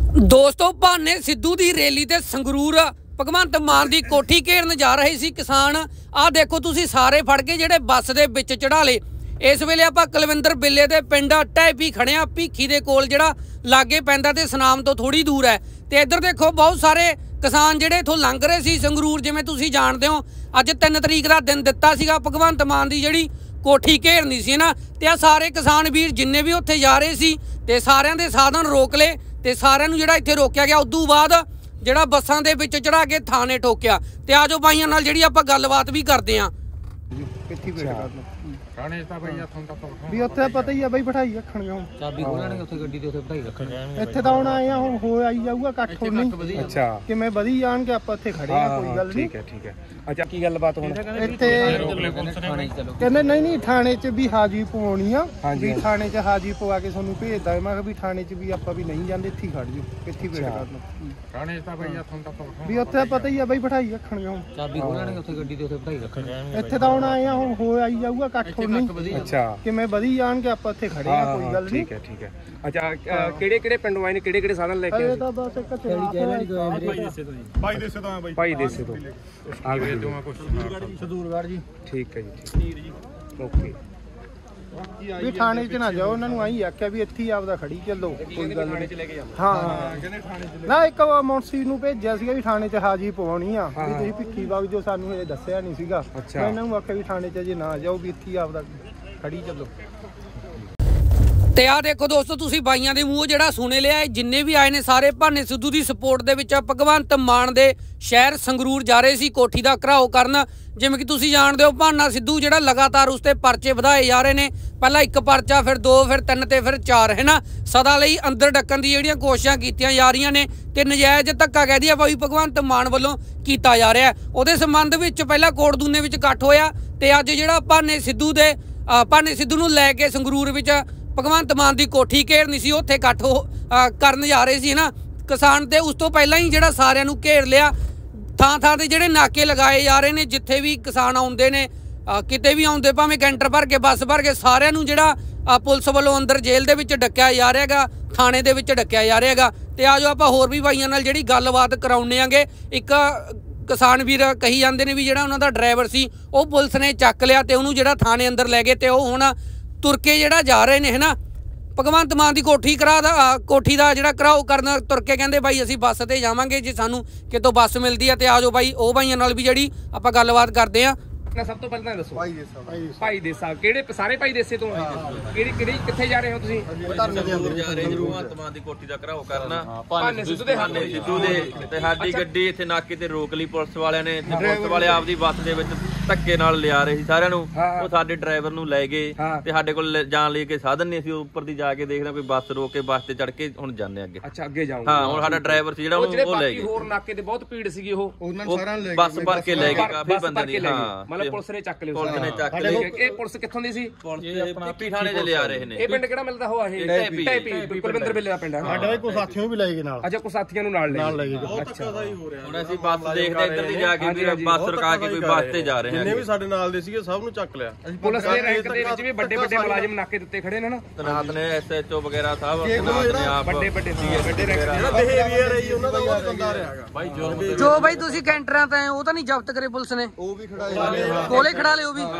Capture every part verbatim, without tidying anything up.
ਦੋਸਤੋ ਭਾਨੇ ਸਿੱਧੂ ਦੀ ਰੈਲੀ ਤੇ ਸੰਗਰੂਰ ਭਗਵੰਤ ਮਾਨ ਦੀ ਕੋਠੀ ਘੇਰਨ ਜਾ ਰਹੇ ਸੀ ਕਿਸਾਨ। ਆ ਦੇਖੋ ਤੁਸੀਂ ਸਾਰੇ ਫੜ ਕੇ ਜਿਹੜੇ ਬੱਸ ਦੇ ਵਿੱਚ ਚੜਾ ਲੇ। इस वेले आपां कुलविंदर बिल्ले दे पिंड ढैपी खड़े आ, भीखी दे कोल जिहड़ा लागे पैंदा ते सनाम तो थोड़ी दूर है। ते इधर देखो बहुत सारे किसान जिहड़े इत्थों लंघ रहे सी संगरूर। जिवें तुसीं जाणदे हो अज तीन तरीक दा दिन दित्ता सीगा भगवंत मान दी जिहड़ी कोठी घेरनी सी ना, ते आ सारे किसान वीर जिन्ने भी उत्थे जा रहे सी ते सारिआं दे साधन रोक ले ते सारिआं नूं जिहड़ा इत्थे रोकिया गया। उदों बाद जिहड़ा बसां दे विच चढ़ा के थाने ठोकिया। ते आजो बाईआं नाल जिहड़ी आपां गलबात भी करदे आं। भी उत्थे पता ही है बई बिठाई रखणगे हुण चाबी खोलणगे उत्थे गड्डी ते उत्थे बिठाई रखणगे। इत्थे तां हुण आए आ हुण हो आई जाऊगा इकट्ठ होण नहीं। अच्छा किवें वधी जाणगे आपां इत्थे खड़े आ, कोई गल नहीं। ठीक है ठीक है। अच्छा की गलबात हुण इत्थे कहंदे नहीं नहीं थाने च भी हाजिरी पवाउणी आ, भी थाने च हाजिरी पवा के तुहानूं भेजदा। मैं कहा भी थाने च भी आपां भी नहीं जांदे, इत्थे खड़ जाओ कित्थे वेट करना। थाने च तां बई इत्थों तक भी उत्थे पता ही है बई बिठाई रखणगे हुण चाबी खोलणगे उत्थे गड्डी ते उत्थे बिठाई रखणगे। इत्थे तां हुण आए आ हुण हो आई जाऊगा इकट्ठ होण नहीं। अच्छा किवें वधी जाणगे आपां इत्थे खड़े आ, कोई गल नहीं। ठीक है ठीक है। अच्छा किहड़े किहड़े पिंडों आए ने, किहड़े किहड़े साधन लेके आए? तां बस एक चली जैल भाई देसे तो भाई देसे तो भाई भाई देसे तो आ गए जो मैं कुछ सदूरगढ़ जी। ठीक है जी ओके। भी थाने च ना जाओ, उन्होंने आई आख्या भी इत्थे ही आपदा खड़ी चलो, कोई गल नहीं। हाँ ना एक मुंशी नूं भेजिया सीगा भी थाने च हाजिरी पवाउणी आ, भी तुसीं भिक्खी बाग जो सानूं ये दस्सिया नहीं सीगा। मैं इन्हां नूं आख्या भी थाने च जे ना जाओ भी इत्थे ही आपदा खड़ी चलो। ते आ देखो दोस्तों तुसीं बाईआं दे मूंहों जिहड़ा सुने लिया, जिन्ने भी आए ने सारे भाने सिद्धू की सपोर्ट दे विच भगवंत मान दे शहर संगरूर जा रहे सी कोठी दा घराओ करन। जिवें कि तुसीं जाणदे हो भाना सिद्धू जिहड़ा लगातार उसते परचे वधाए जा रहे ने, पहला एक परचा फिर दो फिर तीन ते फिर चार है ना। सदा लई अंदर डक्कण दी जिहड़ियां कोशिशां कीतीआं जा रहीआं ने ते नजायज़ धक्का कह दिया भाई भगवंत मान वल्लों कीता जा रहा है। उहदे संबंध विच पहला कोटदूने विच इकट्ठ होया ते अज जिहड़ा भाने सिद्धू दे भाने सिद्धू नूं लै के संगरूर विच भगवंत मान की कोठी घेरनी सी, उत्थे इकट्ठ हो करन जा रहे सी ना किसान। ते उस तो पहला ही जिहड़ा सारिआं नूं घेर लिया। थां थां ते जिहड़े नाके लगाए जा रहे ने, जिथे भी किसान आउंदे ने किते भी आउंदे भावें कैंटर भर के बस भर के सारिआं नूं जिहड़ा पुलिस वालों अंदर जेल दे विच डक्किआ जा रहा हैगा, थाने दे विच डक्किआ जा रहा हैगा। ते आजो आपां होर भी भाईआं नाल जिहड़ी गलबात कराउने आंगे। एक किसान वीर कही जांदे ने भी जिहड़ा उन्हां दा ड्राइवर सी ओह पुलिस ने चक लिया ते उहनूं जिहड़ा थाने अंदर लै गए ते ओह हुण तुर के जिहड़ा जा रहे ने है ना भगवंत मान की कोठी करा दा कोठी का जिहड़ा घराओ करना तुर के कहंदे भाई असीं बस ते जावांगे जे सानूं कितों बस मिलदी है। ते आजो भाई ओह भाईआं नाल भी जिहड़ी आपां गलबात करदे आ। सब तो पहले दसो भाई देसा भाई देसा किहड़े सारे भाई देसे तो किहड़ी किहड़ी कित्थे जा रहे हो तुसीं? धरने दे अंदर जा रहे हो भगवंत मान दी कोठी दा घराओ करना। भाने सिद्धू दे भाने सिद्धू दे ते साडी गड्डी इत्थे नाके ते रोक लई पुलिस वालिआं ने। ते पुलिस वाले आपदी बस दे विच धक्के नाल लिया रहे सी सारिआं नूं। ओह साडे ड्राइवर नूं लै गए ते साडे कोल जाण लई के साधन नहीं सी। उपर दी जाके देखना कोई बस रोक के बस ते चढ़ के हुण जाने अगे। अच्छा अगे जाओगे? हां हुण साडा ड्राइवर सी जिहड़ा ओह लै गए। होर नाके ते बहुत भीड़ सीगी ओह उन्हां सारिआं लै गए, बस भर के लै गए काफी बंदे ने। हां पुलिस ने चक लिया। पुलिस ने चक लिया। ਇਹ ਪੁਲਿਸ ਕਿੱਥੋਂ ਦੀ ਸੀ? ਪੁਲਿਸ ਆਪਣਾ ਪੀ ਥਾਣੇ ਦੇ ਲਿਆ ਰਹੇ ਨੇ। ਇਹ ਪਿੰਡ ਕਿਹੜਾ ਮਿਲਦਾ ਹੋਆ? ਇਹ ਢੈਪੀ ਢੈਪੀ ਕੁਲਵਿੰਦਰ ਬਿੱਲੇ ਦਾ ਪਿੰਡ ਹੈ। ਸਾਡਾ ਵੀ ਕੋਈ ਸਾਥੀਆਂ ਨੂੰ ਵੀ ਲੈ ਗਏ ਨਾਲ। ਅੱਛਾ ਕੋਈ ਸਾਥੀਆਂ ਨੂੰ ਨਾਲ ਲੈ ਗਏ। ਅੱਛਾ ਹੁਣ ਅਸੀਂ ਬੱਸ ਦੇਖਦੇ ਇੱਧਰ ਦੀ ਜਾ ਕੇ ਵੀ ਬੱਸ ਰੁਕਾ ਕੇ ਕੋਈ ਬੱਸ ਤੇ ਜਾ ਰਹੇ ਹਾਂ। ਜਿੰਨੇ ਵੀ ਸਾਡੇ ਨਾਲ ਦੇ ਸੀਗੇ ਸਭ ਨੂੰ ਚੱਕ ਲਿਆ। ਪੁਲਿਸ ਦੇ ਰੈਂਕ ਦੇ ਵਿੱਚ ਵੀ ਵੱਡੇ ਵੱਡੇ ਮੁਲਾਜ਼ਮ ਨਾਕੇ ਦੇ ਉੱਤੇ ਖੜੇ ਨੇ ਨਾ। ਤਨਾਤ ਨੇ ਐਸਐਚਓ ਵਗੈਰਾ ਸਾਹਿਬ ਵੱਡੇ ਵੱਡੇ ਸੀਗੇ ਵੱਡੇ ਰੈਂਕ ਜਿਹੜਾ ਬਿਹੇਵੀਅਰ ਹੈ ਜੀ ਉਹਨਾਂ ਦਾ ਬਹੁਤ ਗੰਦਾ ਰਿਹਾ ਹੈਗਾ ਬਾਈ। ਜੋ ਜੋ ਬਾਈ ਤੁਸੀਂ ਕੈਂਟਰਾਂ ਤੇ ਉਹ ਤਾਂ ਨਹੀਂ ਜ਼ਬਤ ਕਰੇ ਪੁਲਿਸ ਨੇ? ਉਹ ਵੀ ਖੜਾ ਕੋਲੇ ਖੜਾ ਲਿਓ ਵੀ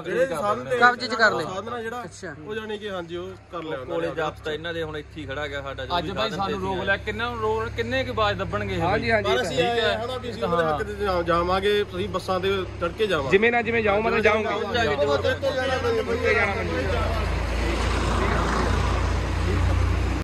ਕਬਜ਼ੇ ਚ ਕਰ ਲੈ ਸਾਧਨਾ ਜਿਹੜਾ। ਅੱਛਾ ਉਹ ਜਾਨੀ ਕਿ ਹਾਂਜੀ ਉਹ ਕਰ ਲਿਆ ਕੋਲੇ ਜ਼ਬਤ ਇਹਨਾਂ ਦੇ। ਹੁਣ ਇੱਥੇ ਖੜਾ ਗਿਆ ਸਾਡਾ ਅੱਜ ਬਾਈ ਸਾਨੂੰ ਰੋਕ ਲਿਆ। ਕਿੰਨਾ ਰੋਕ ਕਿੰਨੇ ਕੀ ਬਾਜ ਦੱਬਣਗੇ? ਹਾਂਜੀ ਹਾਂਜੀ ਠੀਕ ਹੈ ਹਣਾ ਵੀ ਅਸੀਂ ਉਹਦੇ ਹੱਕ ਤੇ ਜਾਵਾਂਗੇ। ਤੁਸੀਂ ਬੱਸਾਂ ਤੇ ਚੜ ਕੇ ਜਾਵਾਂਗੇ ਜਿਵੇਂ ਨਾ ਜਿਵੇਂ ਜਾਓ ਮਤਲਬ ਜਾਓਗੇ।